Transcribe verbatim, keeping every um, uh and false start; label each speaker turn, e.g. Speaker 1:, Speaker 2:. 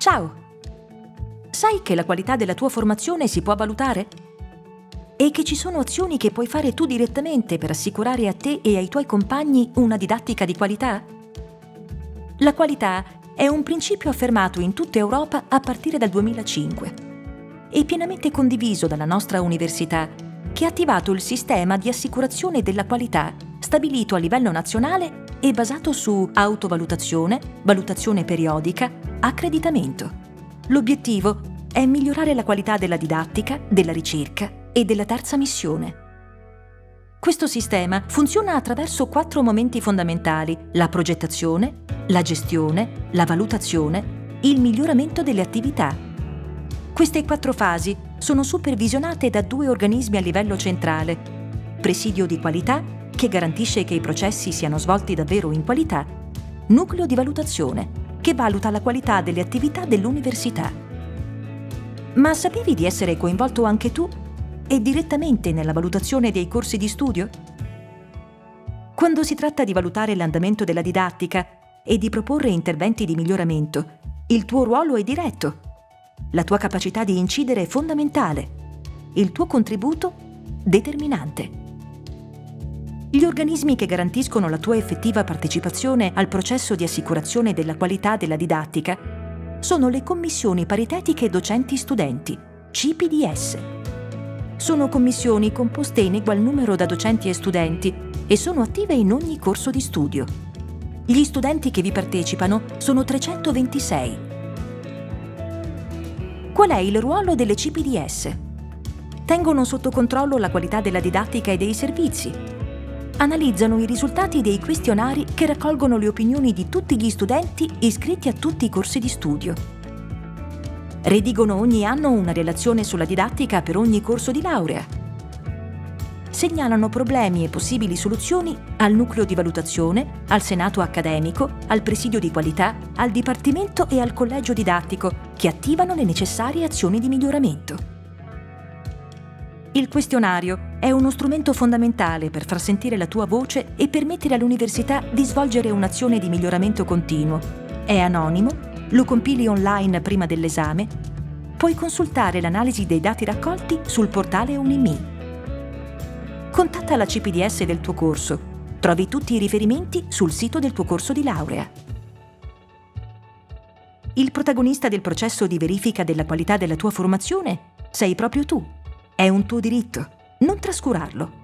Speaker 1: Ciao! Sai che la qualità della tua formazione si può valutare? E che ci sono azioni che puoi fare tu direttamente per assicurare a te e ai tuoi compagni una didattica di qualità? La qualità è un principio affermato in tutta Europa a partire dal duemilacinque e pienamente condiviso dalla nostra università, che ha attivato il sistema di assicurazione della qualità stabilito a livello nazionale e basato su autovalutazione, valutazione periodica, accreditamento. L'obiettivo è migliorare la qualità della didattica, della ricerca e della terza missione. Questo sistema funziona attraverso quattro momenti fondamentali: la progettazione, la gestione, la valutazione, il miglioramento delle attività. Queste quattro fasi sono supervisionate da due organismi a livello centrale: presidio di qualità, che garantisce che i processi siano svolti davvero in qualità, nucleo di valutazione, che valuta la qualità delle attività dell'università. Ma sapevi di essere coinvolto anche tu e direttamente nella valutazione dei corsi di studio? Quando si tratta di valutare l'andamento della didattica e di proporre interventi di miglioramento, il tuo ruolo è diretto, la tua capacità di incidere è fondamentale, il tuo contributo determinante. Gli organismi che garantiscono la tua effettiva partecipazione al processo di assicurazione della qualità della didattica sono le commissioni paritetiche docenti-studenti, C P D S. Sono commissioni composte in egual numero da docenti e studenti e sono attive in ogni corso di studio. Gli studenti che vi partecipano sono trecentoventisei. Qual è il ruolo delle C P D S? Tengono sotto controllo la qualità della didattica e dei servizi. Analizzano i risultati dei questionari che raccolgono le opinioni di tutti gli studenti iscritti a tutti i corsi di studio. Redigono ogni anno una relazione sulla didattica per ogni corso di laurea. Segnalano problemi e possibili soluzioni al nucleo di valutazione, al senato accademico, al presidio di qualità, al dipartimento e al collegio didattico, che attivano le necessarie azioni di miglioramento. Il questionario è uno strumento fondamentale per far sentire la tua voce e permettere all'università di svolgere un'azione di miglioramento continuo. È anonimo, lo compili online prima dell'esame, puoi consultare l'analisi dei dati raccolti sul portale Unimi. Contatta la C P D S del tuo corso. Trovi tutti i riferimenti sul sito del tuo corso di laurea. Il protagonista del processo di verifica della qualità della tua formazione sei proprio tu. È un tuo diritto, non trascurarlo.